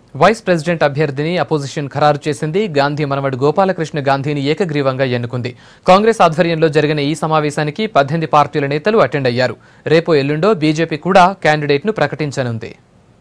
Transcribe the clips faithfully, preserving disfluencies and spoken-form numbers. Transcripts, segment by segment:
Vice president అభ్యర్థిని opposition ఖరారు చేసింది. గాంధీ మనవడు గోపాలకృష్ణ గాంధీని ఏకగ్రీవంగా ఎన్నుకుంది. కాంగ్రెస్ ఆధ్వర్యంలో జరిగిన ఈ సమావేశానికి పద్దెనిమిది పార్టీల నేతలు అటెండ్ అయ్యారు. రేపు ఎల్లుండో బీజేపీ కూడా క్యాండిడేట్ను ప్రకటించనుంది.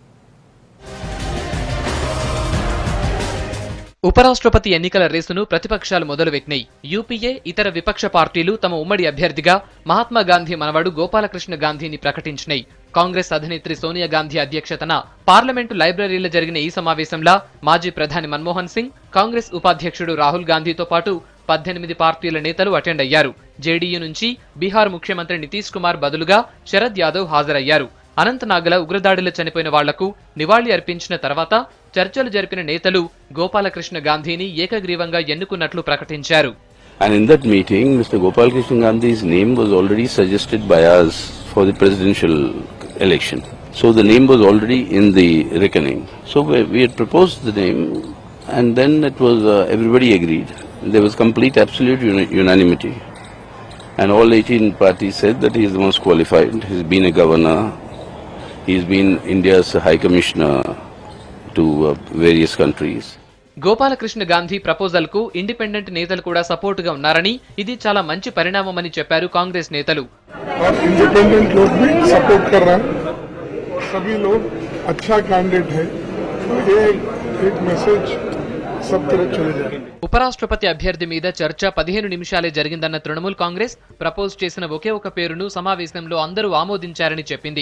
ఉపరాష్ట్రపతి ఎన్నికల రేసును ప్రతిపక్షాలు మొదలుపెట్టినాయి. యూపీఏ, ఇతర విపక్ష పార్టీలు తమ ఉమ్మడి అభ్యర్థిగా మహాత్మా గాంధీ మనవడు గోపాలకృష్ణ గాంధీని ప్రకటించినాయి. కాంగ్రెస్ అధినేత్రి సోనియా గాంధీ అధ్యక్షతన పార్లమెంటు లైబ్రరీలో జరిగిన ఈ సమావేశంలో మాజీ ప్రధాని మన్మోహన్ సింగ్, కాంగ్రెస్ ఉపాధ్యక్షుడు రాహుల్ గాంధీతో పాటు పద్దెనిమిది పార్టీల నేతలు అటెండ్ అయ్యారు. జేడీయూ నుంచి బీహార్ ముఖ్యమంత్రి నితీష్ కుమార్ బదులుగా శరద్ యాదవ్ హాజరయ్యారు. అనంతనాగ్ల ఉగ్రదాడిలో చనిపోయిన వాళ్లకు నివాళి అర్పించిన తర్వాత చర్చలు జరిపిన నేతలు గోపాలకృష్ణ గాంధీని ఏకగ్రీవంగా ఎన్నుకున్నట్లు ప్రకటించారు. And in that meeting, Mister Gopalkrishna Gandhi's name was already suggested by us for the presidential election. So the name was already in the reckoning. So we had proposed the name, and then it was uh, everybody agreed. There was complete, absolute unanimity, and all eighteen parties said that he is the most qualified. He's been a governor. He's been India's High Commissioner to uh, various countries. Gopalakrishna Gandhi proposal కు independent నేతలు కూడా support గా ఉన్నారని, ఇది చాలా మంచి పరిణామమని చెప్పారు కాంగ్రెస్ నేతలు. ఇండిపెండెంట్ लोग भी सपोर्ट कर रहे हैं, सभी लोग अच्छा कैंडिडेट है, ये एक मैसेज सब तरफ चले जाएगा. ఉపరాష్ట్రపతి అభ్యర్థి మీద చర్చ పదిహేను నిమిషాలే జరిగిందన్న తృణమూల్ కాంగ్రెస్ ప్రపోజ్ చేసిన ఒకే ఒక పేరును సమావేశంలో అందరూ ఆమోదించారని చెప్పింది.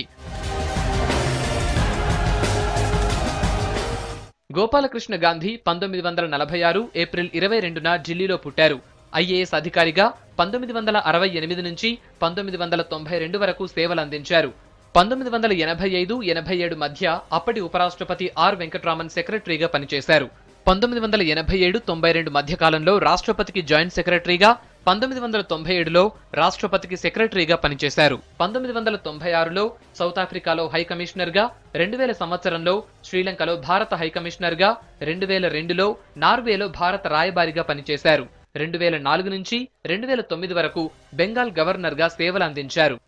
గోపాలకృష్ణ గాంధీ పంతొమ్మిది వందల నలభై ఆరు ఏప్రిల్ ఇరవై రెండున ఢిల్లీలో పుట్టారు. ఐఏఎస్ అధికారిగా పంతొమ్మిది వందల అరవై ఎనిమిది నుంచి పంతొమ్మిది వందల తొంభై రెండు వరకు సేవలందించారు. పంతొమ్మిది వందల ఎనభై ఐదు ఎనభై ఏడు మధ్య అప్పటి ఉపరాష్ట్రపతి ఆర్ వెంకట్రామన్ సెక్రటరీగా పనిచేశారు. పంతొమ్మిది వందల ఎనభై ఏడు తొంభై రెండు మధ్య కాలంలో రాష్ట్రపతికి జాయింట్ సెక్రటరీగా, పంతొమ్మిది వందల తొంభై ఏడులో రాష్ట్రపతికి సెక్రటరీగా పనిచేశారు. పంతొమ్మిది వందల తొంభై ఆరులో సౌత్ ఆఫ్రికాలో హై కమిషనర్ గా, రెండు వేల సంవత్సరంలో శ్రీలంకలో భారత హై కమిషనర్ గా, రెండు వేల రెండులో నార్వేలో భారత రాయబారిగా పనిచేశారు. రెండు వేల నాలుగు నుంచి రెండు వేల తొమ్మిది వరకు బెంగాల్ గవర్నర్ గా సేవలు అందించారు.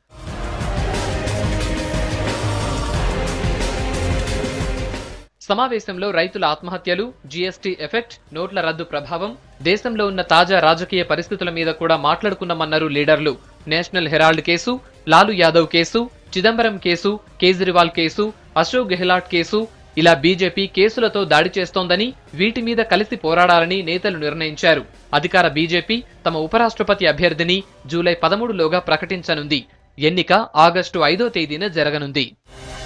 సమావేశంలో రైతుల ఆత్మహత్యలు, జీఎస్టీ ఎఫెక్ట్, నోట్ల రద్దు ప్రభావం, దేశంలో ఉన్న తాజా రాజకీయ పరిస్థితుల మీద కూడా మాట్లాడుకున్నామన్నారు లీడర్లు. National herald case, Lalu Yadav case, Chidambaram case, Kejriwal case, Ashok Gehlot case, ఇలా బీజేపీ కేసులతో దాడి చేస్తోందని, వీటి మీద కలిసి పోరాడాలని నేతలు నిర్ణయించారు. అధికార బీజేపీ తమ ఉపరాష్ట్రపతి అభ్యర్థిని జూలై పదమూడులోగా ప్రకటించనుంది. ఎన్నిక ఆగస్టు ఐదో తేదీన జరగనుంది.